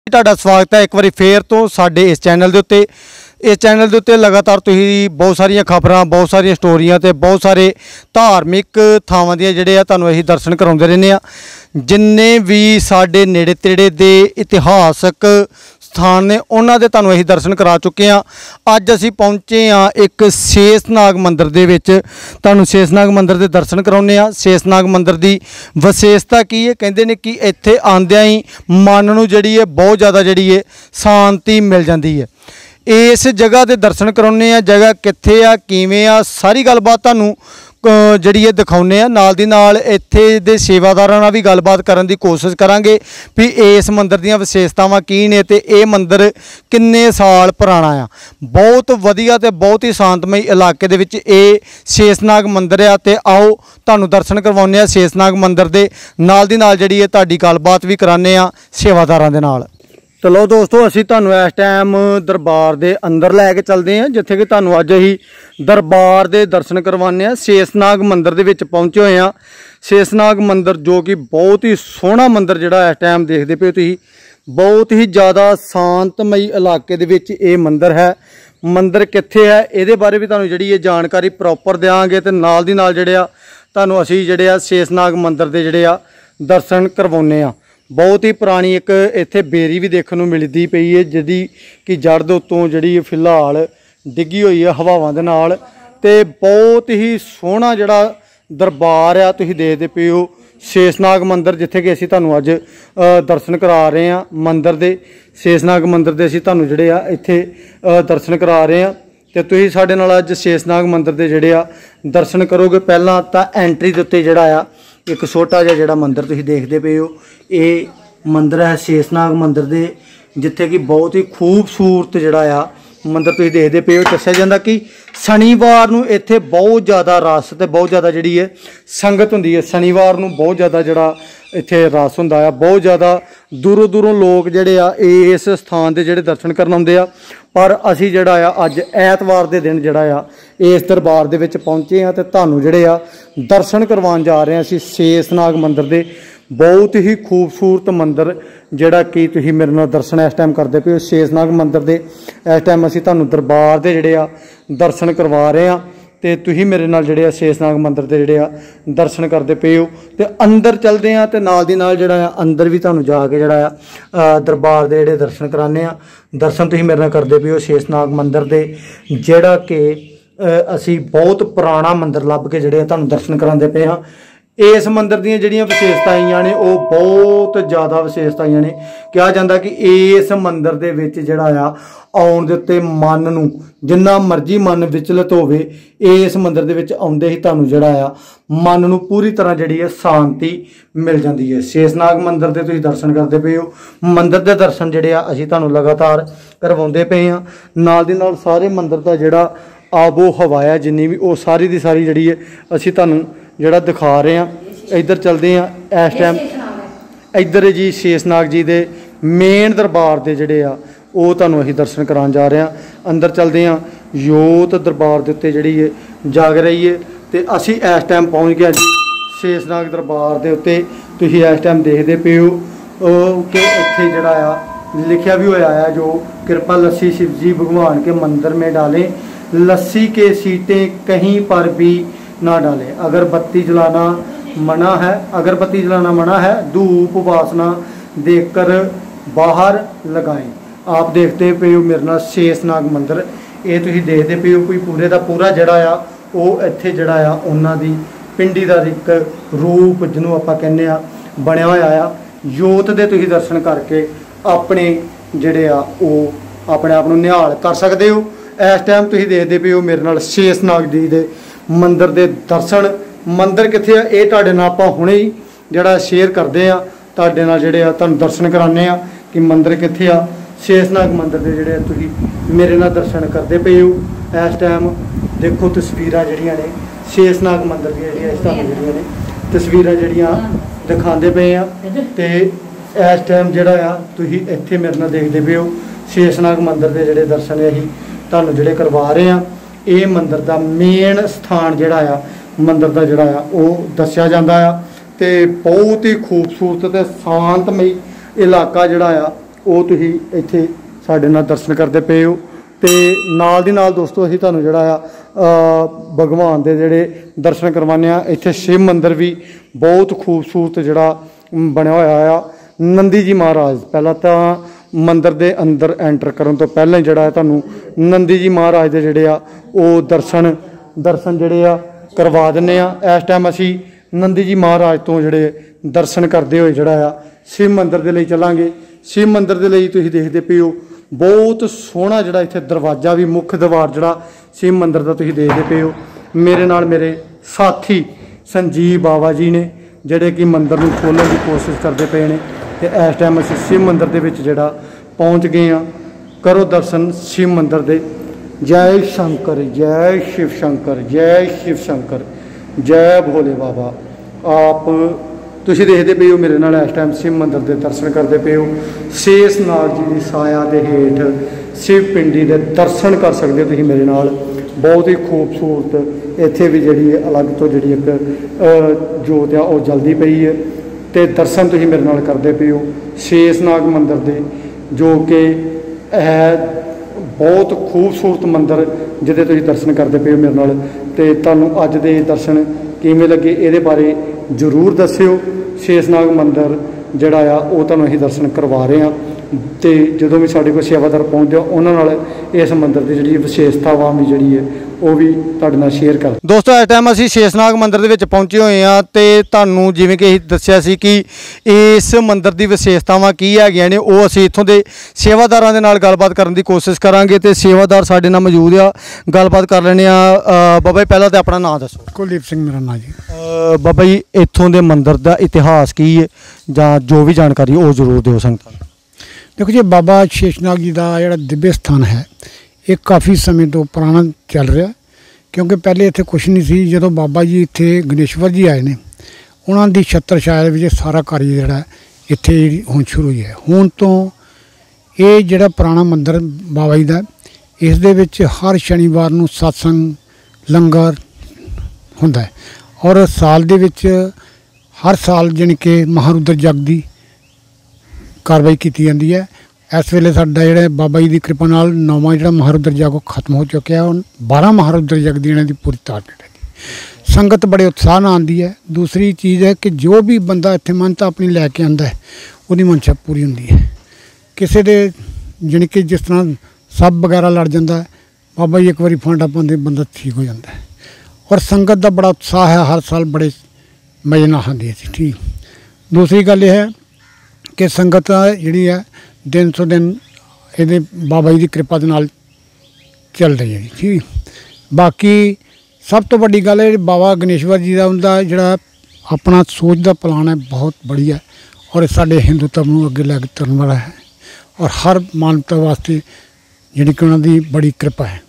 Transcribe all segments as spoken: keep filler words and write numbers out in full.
ਤੁਹਾਡਾ ਸਵਾਗਤ है एक बार फिर तो साडे इस चैनल के उत्ते इस चैनल के उत्ते लगातार तुसीं बहुत सारिया खबरां बहुत सारिया स्टोरियां ते बहुत सारे धार्मिक थावां दी जिहड़े आ तुहानूं असीं दर्शन कराउंदे रहने आ। जिन्ने भी साडे नेड़े तेड़े दे इतिहासक स्थान ने उन्हां दे तुहानूं असीं दर्शन करा चुके हैं। अज असीं पहुंचे हाँ एक शेषनाग मंदिर दे विच, तुहानूं शेषनाग मंदिर दे दर्शन कराउने आ। शेषनाग मंदिर दी विशेषता की है, कहंदे ने कि इत्थे आंदियां ही मन नूं जिहड़ी है बहुत ज़्यादा जिहड़ी है शांति मिल जाती है। इस जगह के दर्शन कराउने आ। जगह कित्थे आ किवें आ सारी गलबात तुहानूं जिहड़ी है दिखाउने आ। नाल दी नाल इत्थे दे सेवादारां नाल भी गलबात करन दी कोशिश करांगे भी इस मंदिर दीयां विशेषतावां की ने ते इह मंदिर किन्ने साल पुराना आ। बहुत वधिया ते बहुत ही शांतमई इलाके दे विच इह शेषनाग मंदिर आ ते आओ तुहानूं दर्शन करवाउने आ शेषनाग मंदिर दे। नाल दी नाल जिहड़ी है तुहाडी गलबात भी कराने आ सेवादारां दे नाल। चलो दोस्तों असीं तुहानूं इस टाइम दरबार दे अंदर लैके चलते हैं, जिथे कि तुहानूं अज असीं दरबार दे दर्शन करवाने आ। शेषनाग मंदिर दे विच पहुंचे हुए हैं। शेषनाग मंदिर जो कि बहुत ही सोहना मंदिर जिहड़ा इस टाइम देखदे पे तुसीं, बहुत ही ज़्यादा शांतमई इलाके दे विच ये मंदिर है। मंदिर कित्थे है इहदे बारे भी तुहानूं जिहड़ी ये जानकारी प्रॉपर देंगे ते नाल दी नाल जिहड़े आ तुहानूं असीं जिहड़े आ शेषनाग मंदिर दे जिहड़े आ दर्शन करवाउने आ। बहुत ही पुरानी एक इत्थे बेरी भी देखने को मिलती पई है, जिहदी कि जड़ दे उत्तों जिहड़ी फिलहाल डिग्गी हुई है हवावां दे नाल। ते बहुत ही सोहना जिहड़ा दरबार आ तुसीं देखदे पे हो शेषनाग मंदिर, जिथे कि असीं तुहानूं अज दर्शन करा रहे हैं मंदिर दे। शेषनाग मंदिर दे असीं तुहानूं जिहड़े आ इत्थे दर्शन करा रहे हैं ते तुसीं साडे नाल अज शेषनाग मंदिर दे जिहड़े आ दर्शन करोगे। पहलां तां एंट्री दे उत्ते जिहड़ा आ एक छोटा जिहा जिहड़ा मंदिर तुसीं देखदे पे हो, ये मंदिर है शेषनाग मंदिर दे, जिथे कि बहुत ही खूबसूरत जिहड़ा आ मंदिर तुसीं देखदे पे हो। दस्सिया जांदा कि शनिवार नूं इत्थे बहुत ज़्यादा रश ते बहुत ज़्यादा जिहड़ी है संगत हुंदी है। शनिवार नूं बहुत ज़्यादा जिहड़ा इत्थे रश हुंदा आ, बहुत ज़्यादा दूरों दूरों लोग जिहड़े आ इस स्थान दे जिहड़े दर्शन करन आउंदे आ। पर असीं जिहड़ा आ अज ऐतवार दे दिन जिहड़ा आ इस दरबार दे विच पहुंचे आ ते तुहानूं जिहड़े आ दर्शन करवाउण जा रहे हैं असीं शेषनाग मंदिर दे। बहुत ही खूबसूरत मंदिर जिहड़ा कि तुसीं मेरे नाल दर्शन इस टाइम करदे पे हो शेषनाग मंदिर दे। इस टाइम असीं तुहानूं दरबार दे जिहड़े आ दर्शन करवा रहे हैं ते तुसीं मेरे नाल जिहड़े आ शेषनाग मंदिर दे जिहड़े आ दर्शन करदे पे हो। ते अंदर चलदे आ ते नाल दी नाल जिहड़ा आ अंदर भी तुहानूं जाके जिहड़ा आ दरबार दे जिहड़े दर्शन कराने आ। दर्शन तुसीं मेरे नाल करदे पे हो शेषनाग मंदिर दे, जिहड़ा कि असीं बहुत पुराना मंदिर लभ के जिहड़े तुहानूं दर्शन करांदे पे हां। इस मंदिर दी जिहड़ियां विशेषतावां ने वो बहुत ज़्यादा विशेषतावां ने। कहा जाता कि इस मंदिर दे विच जिहड़ा आ आउण दे उत्ते मन नूं जिन्ना मर्जी मन विचलित होवे, इस मंदिर दे विच आउंदे ही तुहानूं जिहड़ा आ मन नूं पूरी तरह जिहड़ी है शांति मिल जाती है। शेषनाग मंदिर दे तुसीं दर्शन करदे पे हो। मंदिर दे दर्शन जिहड़े आ असीं तुहानूं लगातार करवाउंदे पे हां। नाल दी नाल सारे मंदिर दा जिहड़ा आबो हवा है जिन्नी भी वो सारी दी सारी जिहड़ी है असीं तुहानूं जिहड़ा दिखा रहे हैं। इधर चलते हैं इस टाइम, इधर जी शेषनाग जी दे मेन दरबार दे जिहड़े आ वो तुहानूं असीं दर्शन कराउण जा रहे हैं। अंदर चलते हैं जोत दरबार दे उत्ते जिहड़ी है जाग रही है ते असीं इस टाइम पहुँच गए जी शेषनाग दरबार दे उत्ते। तुसीं इस टाइम देखदे पे हो कि इत्थे जिहड़ा आ लिखिया भी होया है जो कृपा लस्सी शिव जी भगवान के मंदिर में डालें, लस्सी के सीटें कहीं पर भी ना डालें। अगरबत्ती जलाना मना है, अगरबत्ती जलाना मना है, धूप वासना देखकर बाहर लगाएं। आप देखते पे हो मेरे नाल शेषनाग मंदिर, ये तुसीं देखते पे हो कोई पूरे का पूरा जिहड़ा आ वो इत्थे जिहड़ा आ उन्हां दी पिंडी दा एक रूप जिन्हों आपां कहने आ बनिया होया आ। जोत दे तुसीं दर्शन करके अपने जिहड़े आ वो अपने आप नूं निहाल कर सकदे हो। इस टाइम तुसीं देखदे पे हो मेरे नाल शेषनाग जी दे मंदिर दे दर्शन। मंदिर कित्थे आ ये तुहाडे नाल आपां हुणे ही जिहड़ा शेयर करदे आ, तुहाडे नाल जिहड़े आ तुहानूं दर्शन कराने आ कि मंदिर कित्थे आ। शेषनाग मंदिर दे जिहड़े तुसीं मेरे नाल दर्शन करदे पे हो। इस टाइम देखो तस्वीरां जिहड़ियां ने शेषनाग मंदिर दी जिहड़ियां इस टाइम जिहड़ियां ने तस्वीरां जिहड़ियां दिखांदे पे आ ते इस टाइम जिहड़ा आ तुसीं इत्थे मेरे नाल देखदे पे हो शेषनाग मंदिर दे जिहड़े दर्शन असीं तुहानूं जिहड़े करवा रहे हैं। ये मंदिर का मेन स्थान जिहड़ा आ मंदिर का जिहड़ा आ वो दस्सिया जांदा आ ते बहुत ही खूबसूरत ते शांतमई इलाका जिहड़ा आ ਉਹ ਤੁਸੀਂ ਇੱਥੇ ਸਾਡੇ ਨਾਲ ਦਰਸ਼ਨ ਕਰਦੇ ਪਏ ਹੋ। ਤੇ ਨਾਲ ਦੀ ਨਾਲ ਦੋਸਤੋ ਅਸੀਂ ਤੁਹਾਨੂੰ ਜਿਹੜਾ ਆ ਭਗਵਾਨ ਦੇ ਜਿਹੜੇ ਦਰਸ਼ਨ ਕਰਵਾਉਂਦੇ ਆ। ਇੱਥੇ ਸ਼ਿਵ ਮੰਦਿਰ ਵੀ ਬਹੁਤ ਖੂਬਸੂਰਤ ਜਿਹੜਾ ਬਣਿਆ ਹੋਇਆ ਆ। ਨੰਦੀ ਜੀ ਮਹਾਰਾਜ, ਪਹਿਲਾਂ ਤਾਂ ਮੰਦਿਰ ਦੇ ਅੰਦਰ ਐਂਟਰ ਕਰਨ ਤੋਂ ਪਹਿਲਾਂ ਹੀ ਜਿਹੜਾ ਤੁਹਾਨੂੰ ਨੰਦੀ ਜੀ ਮਹਾਰਾਜ ਦੇ ਜਿਹੜੇ ਆ ਉਹ ਦਰਸ਼ਨ ਦਰਸ਼ਨ ਜਿਹੜੇ ਆ ਕਰਵਾ ਦਿੰਦੇ ਆ। ਇਸ ਟਾਈਮ ਅਸੀਂ ਨੰਦੀ ਜੀ ਮਹਾਰਾਜ ਤੋਂ ਜਿਹੜੇ ਦਰਸ਼ਨ ਕਰਦੇ ਹੋਏ ਜਿਹੜਾ ਆ ਸ਼ਿਵ ਮੰਦਿਰ ਦੇ ਲਈ ਚੱਲਾਂਗੇ। ਸ਼ਿਵ ਮੰਦਿਰ ਦੇ ਲਈ ਤੁਸੀਂ ਦੇਖਦੇ ਪਏ ਹੋ ਬਹੁਤ ਸੋਹਣਾ ਜਿਹੜਾ ਇੱਥੇ ਦਰਵਾਜ਼ਾ ਵੀ, ਮੁੱਖ ਦਰਵਾਰ ਜਿਹੜਾ ਸ਼ਿਵ ਮੰਦਿਰ ਦਾ ਤੁਸੀਂ ਦੇਖਦੇ ਪਏ ਹੋ। ਮੇਰੇ ਨਾਲ ਮੇਰੇ ਸਾਥੀ ਸੰਜੀਵ ਬਾਬਾ ਜੀ ਨੇ ਜਿਹੜੇ ਕਿ ਮੰਦਿਰ ਨੂੰ ਖੋਲ੍ਹਣ ਦੀ ਕੋਸ਼ਿਸ਼ ਕਰਦੇ ਪਏ ਨੇ। ਤੇ ਇਸ ਟਾਈਮ ਅਸੀਂ ਸ਼ਿਵ ਮੰਦਿਰ ਦੇ ਵਿੱਚ ਜਿਹੜਾ ਪਹੁੰਚ ਗਏ ਹਾਂ। ਕਰੋ ਦਰਸ਼ਨ ਸ਼ਿਵ ਮੰਦਿਰ ਦੇ। ਜੈ ਸ਼ੰਕਰ, ਜੈ ਸ਼ਿਵ ਸ਼ੰਕਰ, ਜੈ ਸ਼ਿਵ ਸ਼ੰਕਰ, ਜੈ ਭੋਲੇ ਬਾਬਾ। ਆਪ ਤੁਸੀਂ ਦੇਖਦੇ ਪਏ ਹੋ ਮੇਰੇ ਨਾਲ ਇਸ ਟਾਈਮ ਸ਼ਿਵ ਮੰਦਿਰ ਦੇ ਦਰਸ਼ਨ ਕਰਦੇ ਪਏ ਹੋ। ਸ਼ੇਸ਼ ਨਾਗ ਜੀ ਦੀ ਸਾਇਆ ਦੇ ਹੇਠ ਸ਼ਿਵ ਪਿੰਡੀ ਦੇ ਦਰਸ਼ਨ ਕਰ ਸਕਦੇ ਹੋ ਤੁਸੀਂ ਮੇਰੇ ਨਾਲ। ਬਹੁਤ ਹੀ ਖੂਬਸੂਰਤ ਇੱਥੇ ਵੀ ਜਿਹੜੀ ਅਲੱਗ ਤੋਂ ਜਿਹੜੀ ਇੱਕ ਜੋਤ ਆ ਉਹ ਜਲਦੀ ਪਈ ਹੈ ਤੇ ਦਰਸ਼ਨ ਤੁਸੀਂ ਮੇਰੇ ਨਾਲ ਕਰਦੇ ਪਏ ਹੋ ਸ਼ੇਸ਼ ਨਾਗ ਮੰਦਿਰ ਦੇ, ਜੋ ਕਿ ਹੈ ਬਹੁਤ ਖੂਬਸੂਰਤ ਮੰਦਿਰ ਜਿਹਦੇ ਤੁਸੀਂ ਦਰਸ਼ਨ ਕਰਦੇ ਪਏ ਹੋ ਮੇਰੇ ਨਾਲ। ਤੇ ਤੁਹਾਨੂੰ ਅੱਜ ਦੇ ਦਰਸ਼ਨ ਕਿਵੇਂ ਲੱਗੇ ਇਹਦੇ ਬਾਰੇ ਜ਼ਰੂਰ ਦੱਸਿਓ। ਸ਼ੇਸ਼ਨਾਗ ਮੰਦਿਰ ਜਿਹੜਾ ਆ ਉਹ ਤੁਹਾਨੂੰ ਅਸੀਂ ਦਰਸ਼ਨ ਕਰਵਾ ਰਹੇ ਹਾਂ। ਤੇ ਜਦੋਂ ਵੀ ਸਾਡੇ ਕੋਲ ਸੇਵਾਦਾਰ ਪਹੁੰਚਦੇ ਆ ਉਹਨਾਂ ਨਾਲ ਇਸ ਮੰਦਿਰ ਦੀ ਜਿਹੜੀ ਵਿਸ਼ੇਸ਼ਤਾਵਾਂ ਵੀ ਜਿਹੜੀ ਹੈ ਉਹ ਵੀ ਤੁਹਾਡੇ ਨਾਲ ਸ਼ੇਅਰ ਕਰ। ਦੋਸਤੋ ਇਸ ਟਾਈਮ ਅਸੀਂ ਸ਼ੇਸ਼ਨਾਗ ਮੰਦਿਰ ਦੇ ਵਿੱਚ ਪਹੁੰਚੇ ਹੋਏ ਹਾਂ ਤੇ ਤੁਹਾਨੂੰ ਜਿਵੇਂ ਕਿ ਅਸੀਂ ਦੱਸਿਆ ਸੀ ਕਿ ਇਸ ਮੰਦਿਰ ਦੀ ਵਿਸ਼ੇਸ਼ਤਾਵਾਂ ਕੀ ਹੈਗੀਆਂ ਨੇ ਉਹ ਅਸੀਂ ਇੱਥੋਂ ਦੇ ਸੇਵਾਦਾਰਾਂ ਦੇ ਨਾਲ ਗੱਲਬਾਤ ਕਰਨ ਦੀ ਕੋਸ਼ਿਸ਼ ਕਰਾਂਗੇ। ਤੇ ਸੇਵਾਦਾਰ ਸਾਡੇ ਨਾਲ ਮੌਜੂਦ ਆ, ਗੱਲਬਾਤ ਕਰ ਲੈਂਦੇ ਆ। ਬਾਬਾ ਜੀ ਪਹਿਲਾਂ ਤਾਂ ਆਪਣਾ ਨਾਮ ਦੱਸੋ। ਕੁਲਦੀਪ ਸਿੰਘ ਮੇਰਾ ਨਾਮ ਜੀ। ਬਾਬਾ ਜੀ ਇੱਥੋਂ ਦੇ ਮੰਦਿਰ ਦਾ ਇਤਿਹਾਸ ਕੀ ਹੈ ਜਾਂ ਜੋ ਵੀ ਜਾਣਕਾਰੀ ਉਹ ਜ਼ਰੂਰ ਦਿਓ ਸੰਗਤਾਂ ਨੂੰ। ਦੇਖੋ ਜੀ, ਬਾਬਾ ਸ਼ੇਸ਼ਨਾਗ ਜੀ ਦਾ ਜਿਹੜਾ ਦਿव्य ਸਥਾਨ ਹੈ ਇਹ ਕਾਫੀ ਸਮੇਂ ਤੋਂ ਪੁਰਾਣਾ ਚੱਲ ਰਿਹਾ, ਕਿਉਂਕਿ ਪਹਿਲੇ ਇੱਥੇ ਕੁਛ ਨਹੀਂ ਸੀ। ਜਦੋਂ ਬਾਬਾ ਜੀ ਇੱਥੇ ਗਣੇਸ਼ਵਰ ਜੀ ਆਏ ਨੇ ਉਹਨਾਂ ਦੀ ਛੱਤਰ ਛਾਇਆ ਦੇ ਵਿੱਚ ਸਾਰਾ ਕਾਰਜ ਜਿਹੜਾ ਇੱਥੇ ਹੁਣ ਸ਼ੁਰੂ ਹੋਈ ਹੈ। ਹੁਣ ਤੋਂ ਇਹ ਜਿਹੜਾ ਪੁਰਾਣਾ ਮੰਦਿਰ ਬਾਬਾ ਜੀ ਦਾ, ਇਸ ਦੇ ਵਿੱਚ ਹਰ ਸ਼ਨੀਵਾਰ ਨੂੰ ਸਤਸੰਗ ਲੰਗਰ ਹੁੰਦਾ ਹੈ ਔਰ ਸਾਲ ਦੇ ਵਿੱਚ ਹਰ ਸਾਲ ਜਾਣੀ ਕਿ ਮਹਾਰੁਦਰ ਜਗ ਦੀ ਕਾਰਵਾਈ ਕੀਤੀ ਜਾਂਦੀ ਹੈ। ਇਸ ਵੇਲੇ ਸਾਡਾ ਜਿਹੜਾ ਬਾਬਾ ਜੀ ਦੀ ਕਿਰਪਾ ਨਾਲ ਨੌਵਾਂ ਜਿਹੜਾ ਮਹਾਰੁਦਰ ਜਗ ਉਹ ਖਤਮ ਹੋ ਚੁੱਕਿਆ। ਹੁਣ ਬਾਰ੍ਹਾਂ ਮਹਾਰੁਦਰ ਜਗ ਦੀ ਇਹਨਾਂ ਦੀ ਪੂਰੀ ਤਾਕਤ ਹੈ। ਸੰਗਤ ਬੜੇ ਉਤਸ਼ਾਹ ਨਾਲ ਆਉਂਦੀ ਹੈ। ਦੂਸਰੀ ਚੀਜ਼ ਹੈ ਕਿ ਜੋ ਵੀ ਬੰਦਾ ਇੱਥੇ ਮੰਨਤਾ ਆਪਣੀ ਲੈ ਕੇ ਆਉਂਦਾ ਹੈ ਉਹਦੀ ਮਨਸ਼ਾ ਪੂਰੀ ਹੁੰਦੀ ਹੈ। ਕਿਸੇ ਦੇ ਜਾਣੀ ਕਿ ਜਿਸ ਤਰ੍ਹਾਂ ਸੱਪ ਵਗੈਰਾ ਲੜ ਜਾਂਦਾ ਹੈ, ਬਾਬਾ ਜੀ ਇੱਕ ਵਾਰੀ ਫਾਂਡਾ ਪਾਉਂਦੇ ਬੰਦਾ ਠੀਕ ਹੋ ਜਾਂਦਾ ਹੈ। ਔਰ ਸੰਗਤ ਦਾ ਬੜਾ ਉਤਸ਼ਾਹ ਹੈ, ਹਰ ਸਾਲ ਬੜੇ ਮਜ਼ੇ ਨਾਲ ਆਉਂਦੀ ਹੈ। ਠੀਕ। ਦੂਸਰੀ ਗੱਲ ਇਹ ਹੈ ਕਿ ਸੰਗਤ ਜਿਹੜੀ ਹੈ ਦਿਨ ਸੌ ਦਿਨ ਇਹਦੇ ਬਾਬਾ ਜੀ ਦੀ ਕਿਰਪਾ ਦੇ ਨਾਲ ਚੱਲ ਰਹੀ ਹੈ ਜੀ। ਠੀਕ। ਬਾਕੀ ਸਭ ਤੋਂ ਵੱਡੀ ਗੱਲ ਹੈ ਬਾਬਾ ਗਣੇਸ਼ਵਰ ਜੀ ਦਾ ਉਹਦਾ ਜਿਹੜਾ ਆਪਣਾ ਸੋਚ ਦਾ ਪਲਾਨ ਹੈ ਬਹੁਤ ਬੜੀਆ ਔਰ ਸਾਡੇ ਹਿੰਦੂ ਧਰਮ ਨੂੰ ਅੱਗੇ ਲੈ ਕੇ ਤੁਰਨ ਵਾਲਾ ਹੈ ਔਰ ਹਰ ਮਾਨਵਤਾ ਵਾਸਤੇ ਜਿਹੜੀ ਕਿ ਉਹਨਾਂ ਦੀ ਬੜੀ ਕਿਰਪਾ ਹੈ।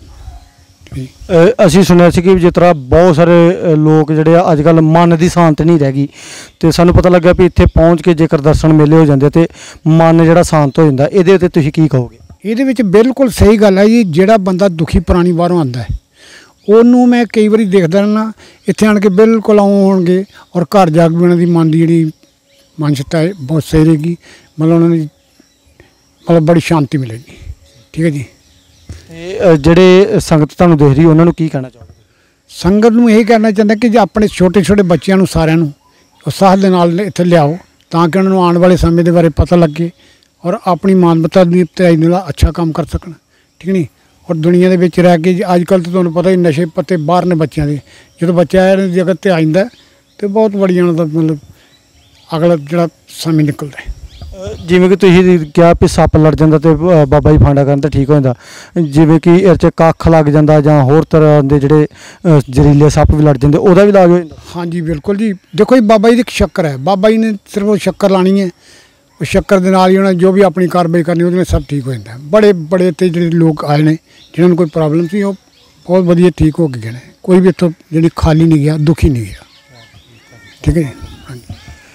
ਅਸੀਂ ਸੁਣਿਆ ਸੀ ਕਿ ਜਿਸ ਤਰ੍ਹਾਂ ਬਹੁਤ ਸਾਰੇ ਲੋਕ ਜਿਹੜੇ ਆ ਅੱਜ ਕੱਲ੍ਹ ਮਨ ਦੀ ਸ਼ਾਂਤ ਨਹੀਂ ਰਹਿ ਗਈ ਅਤੇ ਸਾਨੂੰ ਪਤਾ ਲੱਗਾ ਵੀ ਇੱਥੇ ਪਹੁੰਚ ਕੇ ਜੇਕਰ ਦਰਸ਼ਨ ਮੇਲੇ ਹੋ ਜਾਂਦੇ ਅਤੇ ਮਨ ਜਿਹੜਾ ਸ਼ਾਂਤ ਹੋ ਜਾਂਦਾ, ਇਹਦੇ ਉੱਤੇ ਤੁਸੀਂ ਕੀ ਕਹੋਗੇ? ਇਹਦੇ ਵਿੱਚ ਬਿਲਕੁਲ ਸਹੀ ਗੱਲ ਹੈ ਜੀ। ਜਿਹੜਾ ਬੰਦਾ ਦੁਖੀ ਪੁਰਾਣੀ ਬਾਹਰੋਂ ਆਉਂਦਾ ਹੈ ਉਹਨੂੰ ਮੈਂ ਕਈ ਵਾਰੀ ਦੇਖਦਾ ਰਹਿੰਦਾ, ਇੱਥੇ ਆਣ ਕੇ ਬਿਲਕੁਲ ਆਉਣਗੇ ਔਰ ਘਰ ਜਾ ਕੇ ਉਹਨਾਂ ਦੀ ਮਨ ਦੀ ਜਿਹੜੀ ਮਾਨਸਿਕਤਾ ਹੈ ਬਹੁਤ ਸਹੀ ਰਹੇਗੀ। ਮਤਲਬ ਉਹਨਾਂ ਦੀ ਮਤਲਬ ਬੜੀ ਸ਼ਾਂਤੀ ਮਿਲੇਗੀ। ਠੀਕ ਹੈ ਜੀ। ਅਤੇ ਜਿਹੜੇ ਸੰਗਤ ਤੁਹਾਨੂੰ ਦੇਖ ਰਹੀ ਉਹਨਾਂ ਨੂੰ ਕੀ ਕਹਿਣਾ ਚਾਹੋਗੇ? ਸੰਗਤ ਨੂੰ ਇਹ ਕਹਿਣਾ ਚਾਹੁੰਦਾ ਕਿ ਜੇ ਆਪਣੇ ਛੋਟੇ ਛੋਟੇ ਬੱਚਿਆਂ ਨੂੰ ਸਾਰਿਆਂ ਨੂੰ ਉਤਸ਼ਾਹ ਦੇ ਨਾਲ ਇੱਥੇ ਲਿਆਓ ਤਾਂ ਕਿ ਉਹਨਾਂ ਨੂੰ ਆਉਣ ਵਾਲੇ ਸਮੇਂ ਦੇ ਬਾਰੇ ਪਤਾ ਲੱਗੇ ਔਰ ਆਪਣੀ ਮਾਨਵਤਾ ਦੀ ਭਲਾਈ ਨਾਲ ਅੱਛਾ ਕੰਮ ਕਰ ਸਕਣ। ਠੀਕ ਨਹੀਂ। ਔਰ ਦੁਨੀਆ ਦੇ ਵਿੱਚ ਰਹਿ ਕੇ ਅੱਜ ਕੱਲ੍ਹ ਤਾਂ ਤੁਹਾਨੂੰ ਪਤਾ ਹੀ ਨਸ਼ੇ ਪੱਤੇ ਬਾਹਰ ਨੇ ਬੱਚਿਆਂ ਦੇ। ਜਦੋਂ ਬੱਚਾ ਇਹਨਾਂ ਦੀ ਜਗ੍ਹਾ 'ਤੇ ਆ ਜਾਂਦਾ ਤਾਂ ਬਹੁਤ ਬੜੀਆਂ ਉਹਨਾਂ ਦਾ ਮਤਲਬ ਅਗਲਾ ਜਿਹੜਾ ਸਮੇਂ ਨਿਕਲਦਾ ਹੈ। ਜਿਵੇਂ ਕਿ ਤੁਸੀਂ ਕਿਹਾ ਵੀ ਸੱਪ ਲੜ ਜਾਂਦਾ ਅਤੇ ਬਾਬਾ ਜੀ ਫਾਂਡਾ ਕਰਨ 'ਤੇ ਠੀਕ ਹੋ ਜਾਂਦਾ, ਜਿਵੇਂ ਕਿ ਇਹ 'ਚ ਕੱਖ ਲੱਗ ਜਾਂਦਾ ਜਾਂ ਹੋਰ ਤਰ੍ਹਾਂ ਦੇ ਜਿਹੜੇ ਜ਼ਹਿਰੀਲੇ ਸੱਪ ਵੀ ਲੜ ਜਾਂਦੇ, ਉਹਦਾ ਵੀ ਇਲਾਜ ਹੋ ਜਾਂਦਾ? ਹਾਂਜੀ ਬਿਲਕੁਲ ਜੀ। ਦੇਖੋ ਜੀ, ਬਾਬਾ ਜੀ ਦੀ ਇੱਕ ਸ਼ੱਕਰ ਹੈ। ਬਾਬਾ ਜੀ ਨੇ ਸਿਰਫ ਉਹ ਸ਼ੱਕਰ ਲਾਉਣੀ ਹੈ, ਉਹ ਸ਼ੱਕਰ ਦੇ ਨਾਲ ਹੀ ਉਹਨਾਂ ਜੋ ਵੀ ਆਪਣੀ ਕਾਰਵਾਈ ਕਰਨੀ ਉਹਦੇ ਨਾਲ ਸਭ ਠੀਕ ਹੋ ਜਾਂਦਾ। ਬੜੇ ਬੜੇ ਇੱਥੇ ਜਿਹੜੇ ਲੋਕ ਆਏ ਨੇ ਜਿਹਨਾਂ ਨੂੰ ਕੋਈ ਪ੍ਰੋਬਲਮ ਸੀ ਉਹ ਬਹੁਤ ਵਧੀਆ ਠੀਕ ਹੋ ਕੇ ਗਏ ਨੇ। ਕੋਈ ਵੀ ਇੱਥੋਂ ਜਿਹੜੀ ਖਾਲੀ ਨਹੀਂ ਗਿਆ, ਦੁਖੀ ਨਹੀਂ ਗਿਆ। ਠੀਕ ਹੈ ਜੀ। ਹਾਂਜੀ।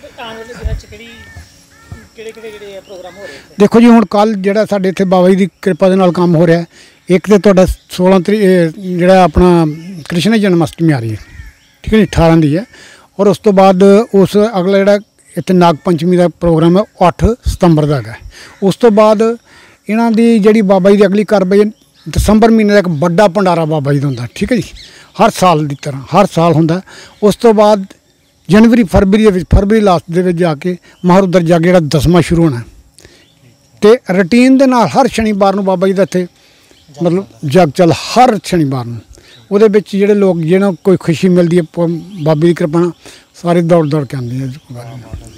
ਦੇਖੋ ਜੀ, ਹੁਣ ਕੱਲ੍ਹ ਜਿਹੜਾ ਸਾਡੇ ਇੱਥੇ ਬਾਬਾ ਜੀ ਦੀ ਕਿਰਪਾ ਦੇ ਨਾਲ ਕੰਮ ਹੋ ਰਿਹਾ, ਇੱਕ ਤਾਂ ਤੁਹਾਡਾ ਸੋਲਾਂ ਤਰੀਕ ਜਿਹੜਾ ਆਪਣਾ ਕ੍ਰਿਸ਼ਨ ਜਨਮ ਅਸ਼ਟਮੀ ਆ ਰਹੀ ਹੈ। ਠੀਕ ਹੈ ਜੀ, ਅਠਾਰਾਂ ਦੀ ਹੈ। ਔਰ ਉਸ ਤੋਂ ਬਾਅਦ ਉਸ ਅਗਲਾ ਜਿਹੜਾ ਇੱਥੇ ਨਾਗ ਪੰਚਮੀ ਦਾ ਪ੍ਰੋਗਰਾਮ ਹੈ ਅੱਠ ਸਤੰਬਰ ਦਾ ਹੈਗਾ। ਉਸ ਤੋਂ ਬਾਅਦ ਇਹਨਾਂ ਦੀ ਜਿਹੜੀ ਬਾਬਾ ਜੀ ਦੀ ਅਗਲੀ ਕਾਰਵਾਈ ਦਸੰਬਰ ਮਹੀਨੇ ਦਾ ਇੱਕ ਵੱਡਾ ਭੰਡਾਰਾ ਬਾਬਾ ਜੀ ਦਾ ਹੁੰਦਾ, ਠੀਕ ਹੈ ਜੀ, ਹਰ ਸਾਲ ਦੀ ਤਰ੍ਹਾਂ ਹਰ ਸਾਲ ਹੁੰਦਾ। ਉਸ ਤੋਂ ਬਾਅਦ ਜਨਵਰੀ ਫਰਵਰੀ ਦੇ ਵਿੱਚ ਫਰਵਰੀ ਲਾਸਟ ਦੇ ਵਿੱਚ ਜਾ ਕੇ ਮਹਾਰੁਦਰ ਜਗ ਜਿਹੜਾ ਦਸਵਾਂ ਸ਼ੁਰੂ ਹੋਣਾ ਅਤੇ ਰੂਟੀਨ ਦੇ ਨਾਲ ਹਰ ਸ਼ਨੀਵਾਰ ਨੂੰ ਬਾਬਾ ਜੀ ਦਾ ਇੱਥੇ ਮਤਲਬ ਜਗ ਚੱਲ ਹਰ ਸ਼ਨੀਵਾਰ ਨੂੰ ਉਹਦੇ ਵਿੱਚ ਜਿਹੜੇ ਲੋਕ ਜਿਹਨਾਂ ਨੂੰ ਕੋਈ ਖੁਸ਼ੀ ਮਿਲਦੀ ਹੈ ਬਾਬੇ ਦੀ ਕਿਰਪਾ ਨਾਲ ਸਾਰੇ ਦੌੜ ਦੌੜ ਕੇ ਆਉਂਦੇ ਆ।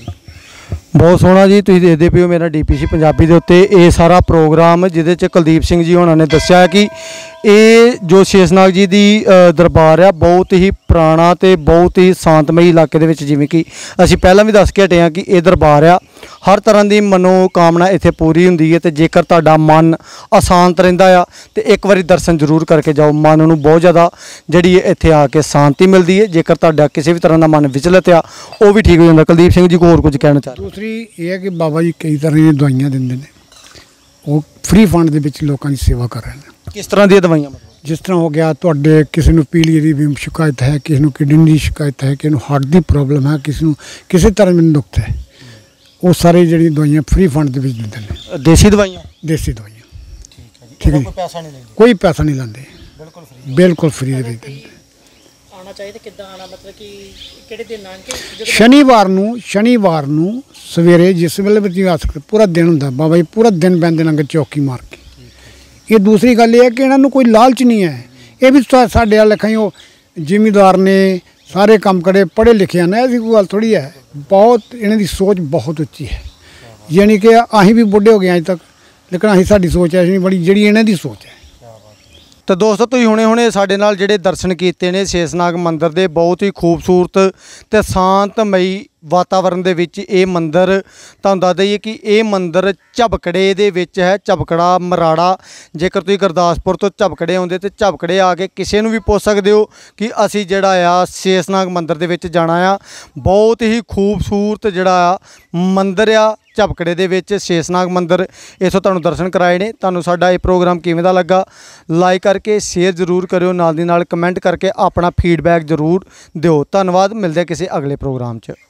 ਬਹੁਤ ਸੋਹਣਾ ਜੀ, ਤੁਸੀਂ ਦੇਖਦੇ ਪਏ ਹੋ ਮੇਰਾ ਡੀ ਪੀ ਸੀ ਪੰਜਾਬੀ ਦੇ ਉੱਤੇ ਇਹ ਸਾਰਾ ਪ੍ਰੋਗਰਾਮ ਜਿਹਦੇ 'ਚ ਕੁਲਦੀਪ ਸਿੰਘ ਜੀ ਹੋਣਾ ਨੇ ਦੱਸਿਆ ਕਿ ਇਹ ਜੋ ਸ਼ੇਸ਼ਨਾਗ ਜੀ ਦੀ ਦਰਬਾਰ ਆ ਬਹੁਤ ਹੀ ਪੁਰਾਣਾ ਅਤੇ ਬਹੁਤ ਹੀ ਸ਼ਾਂਤਮਈ ਇਲਾਕੇ ਦੇ ਵਿੱਚ, ਜਿਵੇਂ ਕਿ ਅਸੀਂ ਪਹਿਲਾਂ ਵੀ ਦੱਸ ਕੇ ਹਟੇ ਹਾਂ ਕਿ ਇਹ ਦਰਬਾਰ ਆ ਹਰ ਤਰ੍ਹਾਂ ਦੀ ਮਨੋਕਾਮਨਾ ਇੱਥੇ ਪੂਰੀ ਹੁੰਦੀ ਹੈ। ਅਤੇ ਜੇਕਰ ਤੁਹਾਡਾ ਮਨ ਅਸ਼ਾਂਤ ਰਹਿੰਦਾ ਆ ਅਤੇ ਇੱਕ ਵਾਰੀ ਦਰਸ਼ਨ ਜ਼ਰੂਰ ਕਰਕੇ ਜਾਓ, ਮਨ ਨੂੰ ਬਹੁਤ ਜ਼ਿਆਦਾ ਜਿਹੜੀ ਇੱਥੇ ਆ ਕੇ ਸ਼ਾਂਤੀ ਮਿਲਦੀ ਹੈ। ਜੇਕਰ ਤੁਹਾਡਾ ਕਿਸੇ ਵੀ ਤਰ੍ਹਾਂ ਦਾ ਮਨ ਵਿਚਲਿਤ ਆ ਉਹ ਵੀ ਠੀਕ ਹੋ ਜਾਂਦਾ। ਕੁਲਦੀਪ ਸਿੰਘ ਜੀ ਕੋ ਹੋਰ ਕੁਝ ਕਹਿਣਾ ਚਾਹ ਰਹੇ? ਦੂਸਰੀ ਇਹ ਹੈ ਕਿ ਬਾਬਾ ਜੀ ਕਈ ਤਰ੍ਹਾਂ ਦੀਆਂ ਦਵਾਈਆਂ ਦਿੰਦੇ ਨੇ, ਉਹ ਫ੍ਰੀ ਫੰਡ ਦੇ ਵਿੱਚ ਲੋਕਾਂ ਦੀ ਸੇਵਾ ਕਰ ਰਹੇ ਨੇ। ਕਿਸ ਤਰ੍ਹਾਂ ਦੀਆਂ ਦਵਾਈਆਂ? ਜਿਸ ਤਰ੍ਹਾਂ ਹੋ ਗਿਆ ਤੁਹਾਡੇ ਕਿਸੇ ਨੂੰ ਪੀਲੀਏ ਦੀ ਵੀ ਸ਼ਿਕਾਇਤ ਹੈ, ਕਿਸੇ ਨੂੰ ਕਿਡਨੀ ਦੀ ਸ਼ਿਕਾਇਤ ਹੈ, ਕਿਸੇ ਨੂੰ ਹਾਰਟ ਦੀ ਪ੍ਰੋਬਲਮ ਹੈ, ਕਿਸੇ ਨੂੰ ਕਿਸੇ ਤਰ੍ਹਾਂ ਦੀ ਦੁੱਖ ਹੈ, ਉਹ ਸਾਰੇ ਜਿਹੜੀ ਦਵਾਈਆਂ ਫ੍ਰੀ ਫੰਡ ਦੇ ਵਿੱਚ ਦਿੰਦੇ ਨੇ। ਦੇਸੀ ਦਵਾਈਆਂ? ਦੇਸੀ ਦਵਾਈਆਂ। ਠੀਕ ਹੈ ਜੀ, ਕੋਈ ਪੈਸਾ ਨਹੀਂ ਲੈਂਦੇ? ਕੋਈ ਪੈਸਾ ਨਹੀਂ ਲੈਂਦੇ, ਬਿਲਕੁਲ ਫ੍ਰੀ। ਬਿਲਕੁਲ ਫ੍ਰੀ ਦੇ ਵਿੱਚ ਦਿੰਦੇ। ਆਉਣਾ ਚਾਹੀਦਾ ਕਿੱਦਾਂ ਆਉਣਾ, ਮਤਲਬ ਕਿ ਕਿਹੜੇ ਦਿਨ ਆਣ ਕੇ? ਸ਼ਨੀਵਾਰ ਨੂੰ ਸ਼ਨੀਵਾਰ ਨੂੰ ਸਵੇਰੇ ਜਿਸ ਵੇਲੇ ਵੀ ਆ ਸਕਦੇ, ਪੂਰਾ ਦਿਨ ਹੁੰਦਾ ਬਾਬਾ ਜੀ ਪੂਰਾ ਦਿਨ ਬਹਿੰਦੇ ਲੰਗਰ ਚੌਕੀ ਮਾਰ ਕੇ। ਇਹ ਦੂਸਰੀ ਗੱਲ ਇਹ ਹੈ ਕਿ ਇਹਨਾਂ ਨੂੰ ਕੋਈ ਲਾਲਚ ਨਹੀਂ ਹੈ। ਇਹ ਵੀ ਸਾਡੇ ਵਾਲ ਲਿਖਾਈ ਉਹ ਜ਼ਿਮੀਂਦਾਰ ਨੇ, ਸਾਰੇ ਕੰਮ ਕਰੇ, ਪੜ੍ਹੇ ਲਿਖੇ ਨੇ, ਐਸੀ ਕੋਈ ਗੱਲ ਥੋੜ੍ਹੀ ਹੈ। ਬਹੁਤ ਇਹਨਾਂ ਦੀ ਸੋਚ ਬਹੁਤ ਉੱਚੀ ਹੈ, ਯਾਨੀ ਕਿ ਅਸੀਂ ਵੀ ਬੁੱਢੇ ਹੋ ਗਏ ਅਜੇ ਤੱਕ, ਲੇਕਿਨ ਅਸੀਂ ਸਾਡੀ ਸੋਚ ਐਸੀ ਨਹੀਂ ਬੜੀ ਜਿਹੜੀ ਇਹਨਾਂ ਦੀ ਸੋਚ ਹੈ। ਤਾਂ ਦੋਸਤੋ ਤੁਸੀਂ ਹੁਣੇ ਹੁਣੇ ਸਾਡੇ ਨਾਲ ਜਿਹੜੇ ਦਰਸ਼ਨ ਕੀਤੇ ਨੇ ਸ਼ੇਸ਼ਨਾਗ ਮੰਦਿਰ ਦੇ, ਬਹੁਤ ਹੀ ਖੂਬਸੂਰਤ ਅਤੇ ਸ਼ਾਂਤਮਈ ਵਾਤਾਵਰਨ ਦੇ ਵਿੱਚ ਇਹ ਮੰਦਿਰ, ਤੁਹਾਨੂੰ ਦੱਸ ਦਈਏ ਕਿ ਇਹ ਮੰਦਿਰ ਝਬਕੜੇ ਦੇ ਵਿੱਚ ਹੈ। ਝਬਕੜਾ ਮਰਾੜਾ, ਜੇਕਰ ਤੁਸੀਂ ਗੁਰਦਾਸਪੁਰ ਤੋਂ ਝਬਕੜੇ ਆਉਂਦੇ ਤੇ ਝਬਕੜੇ ਆ ਕੇ ਕਿਸੇ ਨੂੰ ਵੀ ਪੁੱਛ ਸਕਦੇ ਹੋ ਕਿ ਅਸੀਂ ਜਿਹੜਾ ਆ ਸ਼ੇਸ਼ਨਾਗ ਮੰਦਿਰ ਦੇ ਵਿੱਚ ਜਾਣਾ ਆ। ਬਹੁਤ ਹੀ ਖੂਬਸੂਰਤ ਜਿਹੜਾ ਆ ਮੰਦਿਰ ਆ ਝਬਕੜੇ ਦੇ ਵਿੱਚ ਸ਼ੇਸ਼ਨਾਗ ਮੰਦਿਰ, ਇੱਥੋਂ ਤੁਹਾਨੂੰ ਦਰਸ਼ਨ ਕਰਾਏ ਨੇ। ਤੁਹਾਨੂੰ ਸਾਡਾ ਇਹ ਪ੍ਰੋਗਰਾਮ ਕਿਵੇਂ ਦਾ ਲੱਗਾ ਲਾਈਕ ਕਰਕੇ ਸ਼ੇਅਰ ਜ਼ਰੂਰ ਕਰਿਓ, ਨਾਲ ਦੀ ਨਾਲ ਕਮੈਂਟ ਕਰਕੇ ਆਪਣਾ ਫੀਡਬੈਕ ਜ਼ਰੂਰ ਦਿਓ। ਧੰਨਵਾਦ, ਮਿਲਦੇ ਕਿਸੇ ਅਗਲੇ ਪ੍ਰੋਗਰਾਮ 'ਚ।